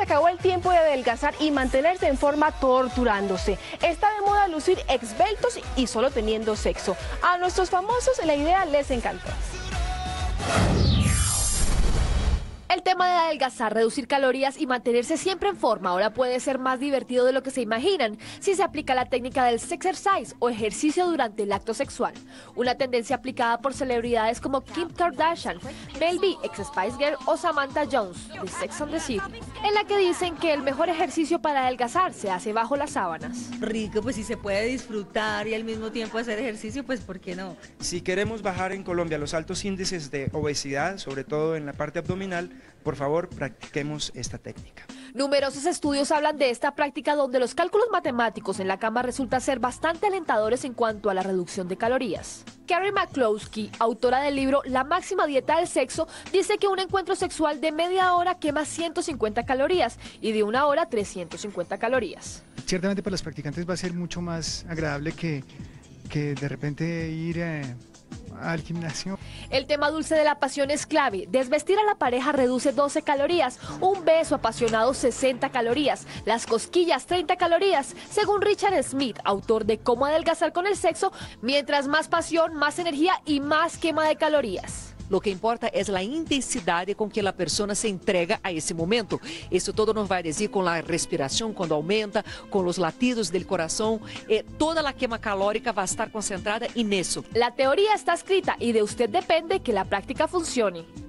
acabó el tiempo de adelgazar y mantenerse en forma torturándose. Está de moda lucir esbeltos y solo teniendo sexo. A nuestros famosos la idea les encantó. El tema de adelgazar, reducir calorías y mantenerse siempre en forma ahora puede ser más divertido de lo que se imaginan si se aplica la técnica del sexercise o ejercicio durante el acto sexual. Una tendencia aplicada por celebridades como Kim Kardashian, Mel B, ex Spice Girl o Samantha Jones de Sex and the City, en la que dicen que el mejor ejercicio para adelgazar se hace bajo las sábanas. Rico, pues si se puede disfrutar y al mismo tiempo hacer ejercicio, pues ¿por qué no? Si queremos bajar en Colombia los altos índices de obesidad, sobre todo en la parte abdominal, por favor, practiquemos esta técnica. Numerosos estudios hablan de esta práctica donde los cálculos matemáticos en la cama resultan ser bastante alentadores en cuanto a la reducción de calorías. Carrie McCloskey, autora del libro La máxima dieta del sexo, dice que un encuentro sexual de media hora quema 150 calorías y de una hora 350 calorías. Ciertamente para los practicantes va a ser mucho más agradable que de repente ir al gimnasio. El tema dulce de la pasión es clave. Desvestir a la pareja reduce 12 calorías, un beso apasionado 60 calorías, las cosquillas 30 calorías. Según Richard Smith, autor de Cómo adelgazar con el sexo, mientras más pasión, más energía y más quema de calorías. Lo que importa es la intensidad con que la persona se entrega a ese momento. Eso todo nos va a decir con la respiración cuando aumenta, con los latidos del corazón. Toda la quema calórica va a estar concentrada en eso. La teoría está escrita y de usted depende que la práctica funcione.